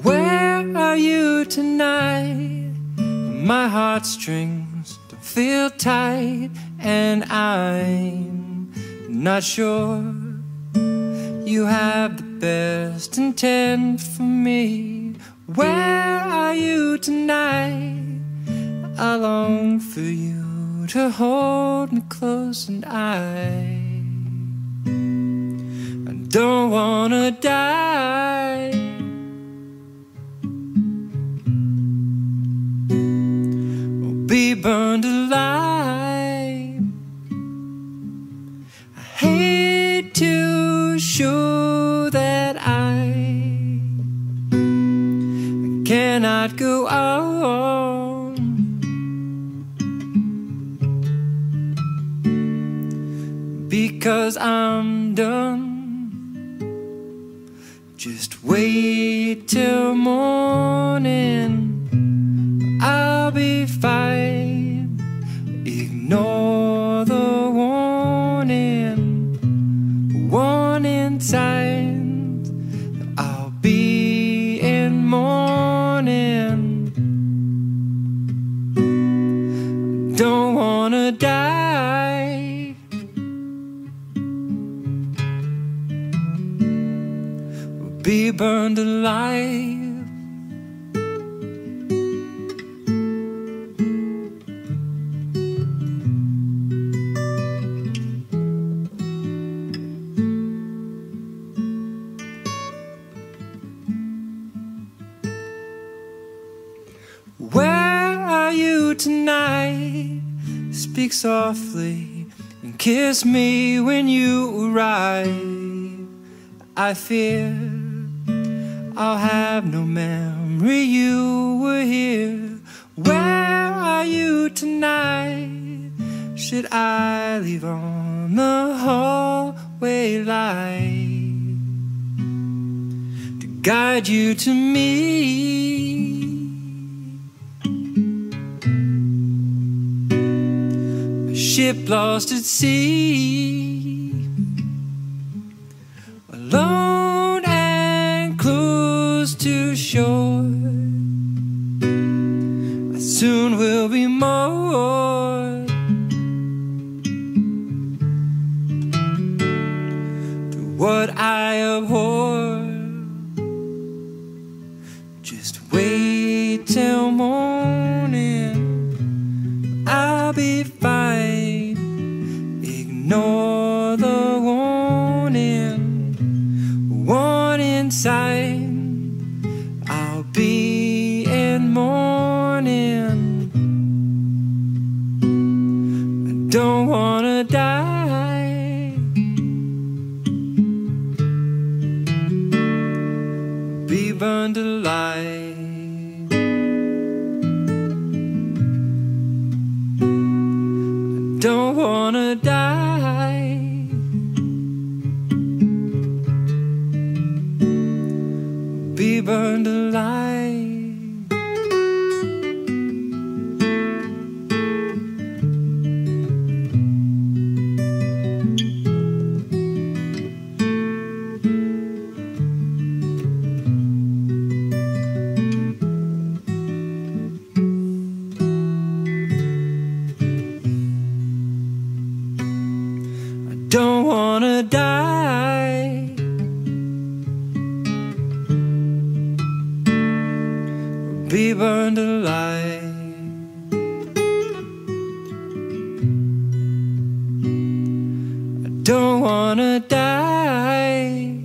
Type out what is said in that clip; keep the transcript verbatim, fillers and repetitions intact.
Where are you tonight? My heartstrings don't feel tight, and I'm not sure you have the best intent for me. Where are you tonight? I long for you to hold me close, and I I don't wanna die. Or be burned alive. I hate to show that I cannot go on, because I'm done. Just wait till morning, I'll be fine. Ignore the warning, warning signs. I'll be in mourning. Don't wanna die. Be burned alive. Where are you tonight? Speak softly and kiss me when you arrive. I fear I'll have no memory you were here. Where are you tonight? Should I leave on the hallway light to guide you to me? A ship lost at sea, alone and close to shore. I soon will be moored to what I abhor. Just wait till morning, I'll be fine. Ignore the warning, warning sign. I'll be in mourning. I don't wanna die. Be burned alive. I don't wanna die. Be burned alive. I don't wanna die. Be burned alive. I don't wanna die.